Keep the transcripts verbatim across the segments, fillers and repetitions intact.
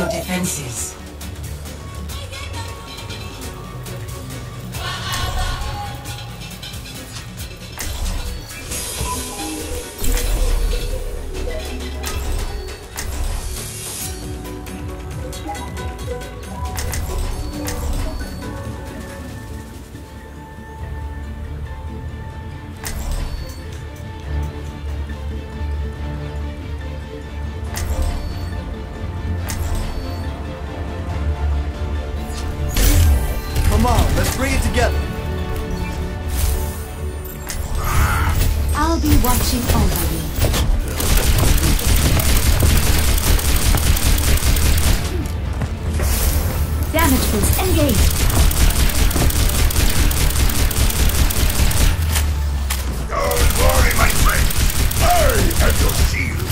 defenses. Come on, let's bring it together. I'll be watching over you. Damage boost engaged. Don't worry, my friend. I have your shield.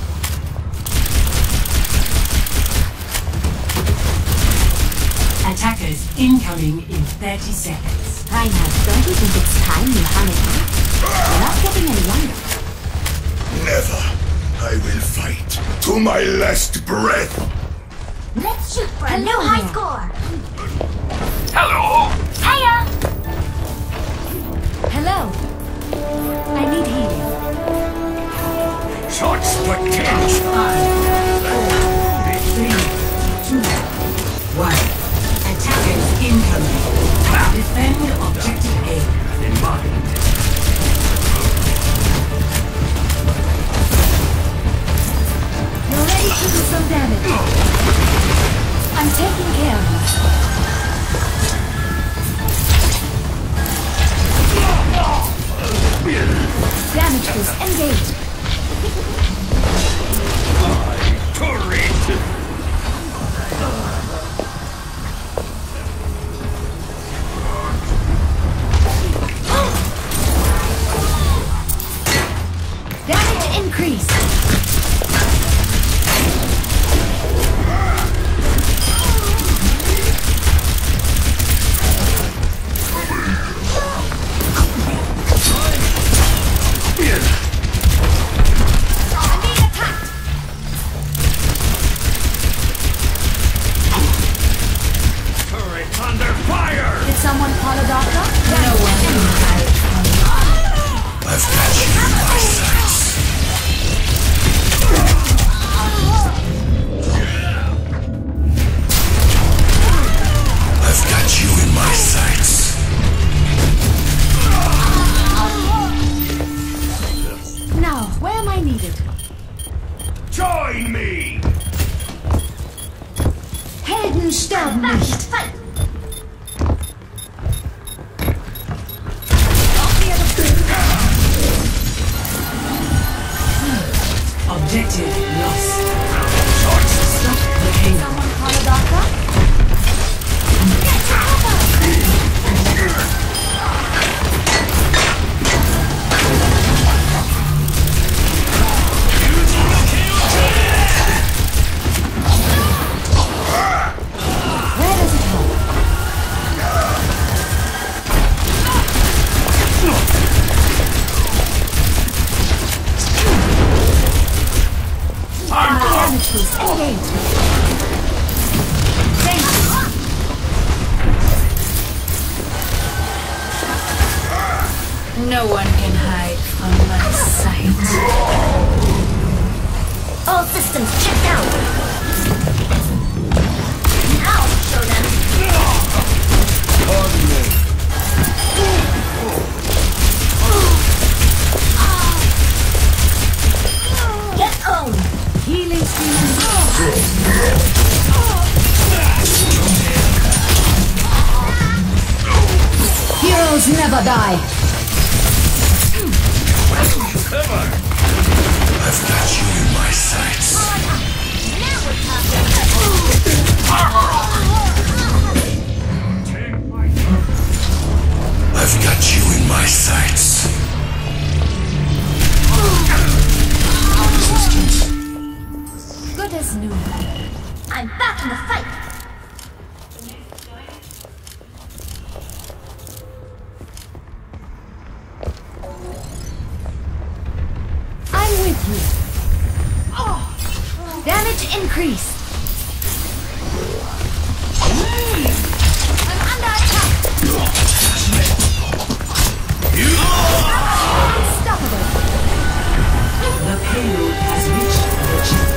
Attackers incoming in thirty seconds. Reinhard, don't you think it's time you hung it up? You're not getting any younger. Never. I will fight to my last breath. Let's shoot for a new high score. Hello. Hiya! Hello. I need healing. Shots potential. Five, four, three, two, one. Attackers incoming. Defend objective A. In mind. You're ready to do some damage. I'm taking care of you. Damage boost engaged. Turret. Damage increase. Turret under fire. Did someone call a doctor? No one can hide from I've got you in my sights. I've got you in my sights. Now, where am I needed? Join me. Helden sterben nicht. objective lost. Shots. Stop the halo. Someone call a doctor? Get to cover! Where does it help? Damage boost engaged. Thank you. No one can hide from my sight. All systems checked out. I'll show them. Pardon me. Get owned. Healing stream. Heroes never die. I've got you in my sights. Now we're talking. I've got you in my sights. Good as new. I'm back in the fight. I'm with you. Damage increase. I'm under attack! Unstoppable! The payload has reached the chip.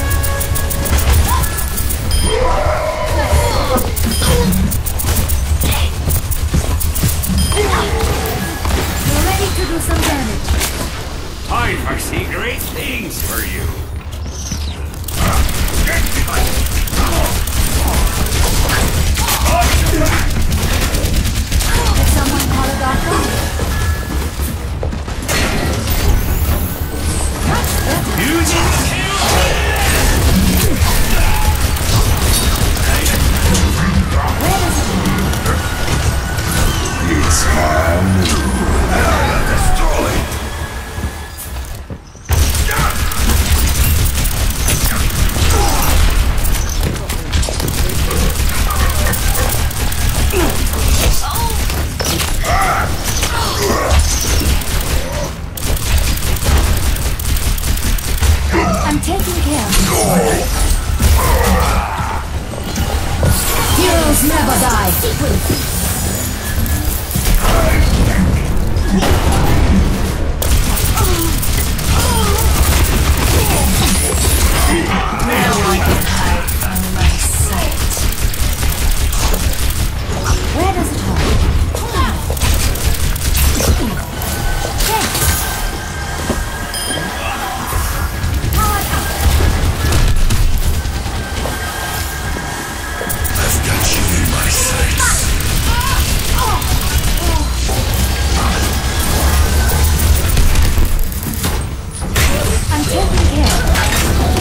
You're ready to do some damage. I foresee great things for you. Did someone call a doctor? Where does it go? It's time. Area destroyed. I'm taking care of you. Heroes never die. No one can hide from my sight. Where does it hurt? I've got you in my sights. I'm taking care of you.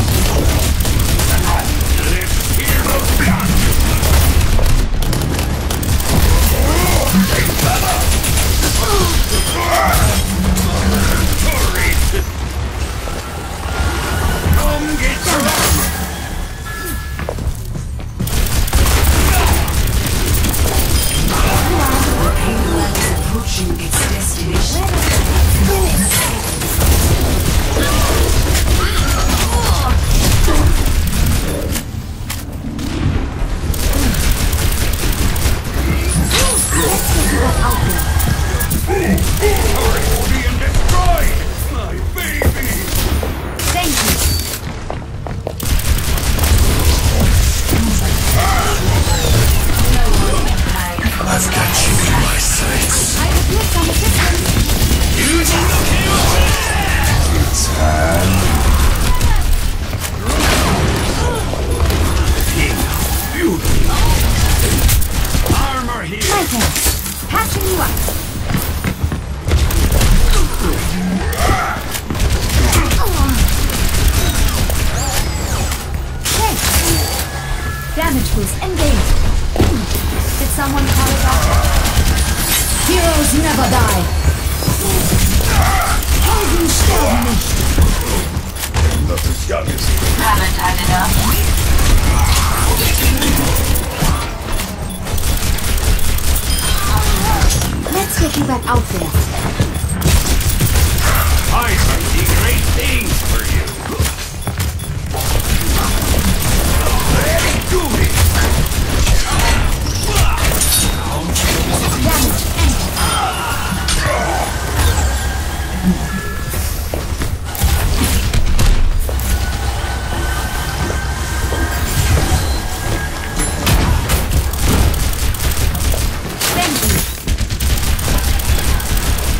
Payload is approaching its destination. Being destroyed! My baby! Thank you. I've got you in my sights. I could use some assistance. It's time. Beautiful! Armor here! My turn. Patching you up. Thanks. Damage boost engaged. Did someone call it off? Heroes never die. Helden sterben nicht. Not as young as you. Haven't had enough. Let's get you back out there. I foresee great things for you. Ready, do it! Damage ended. Thank you.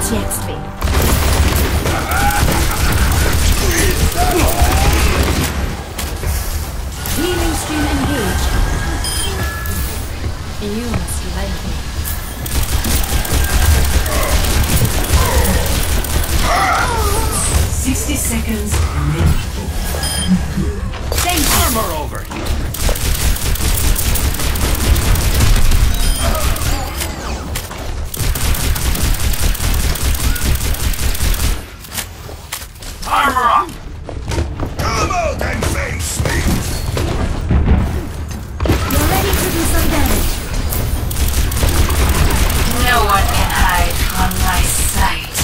Was jetzt weh? Healing stream engaged. You must like me. Sixty seconds remaining. Thank you. Armor over here. Armor up! Come out and face me! You're ready to do some damage. No one can hide from my sight.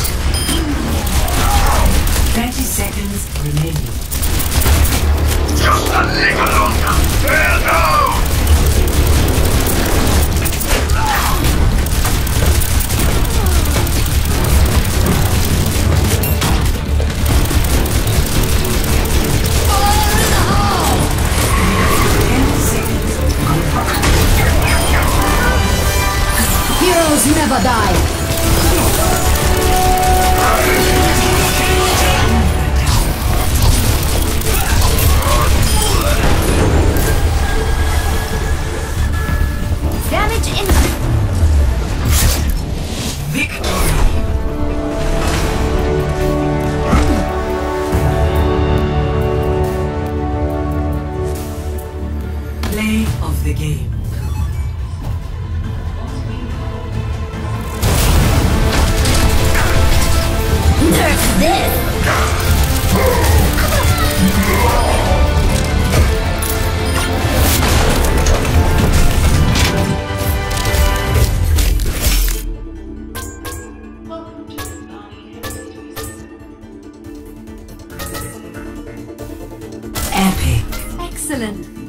Thirty seconds remaining. Just a little longer! There now! Heroes never die. Damage incoming. Victory! Play of the game. Nerf this. Epic. Excellent.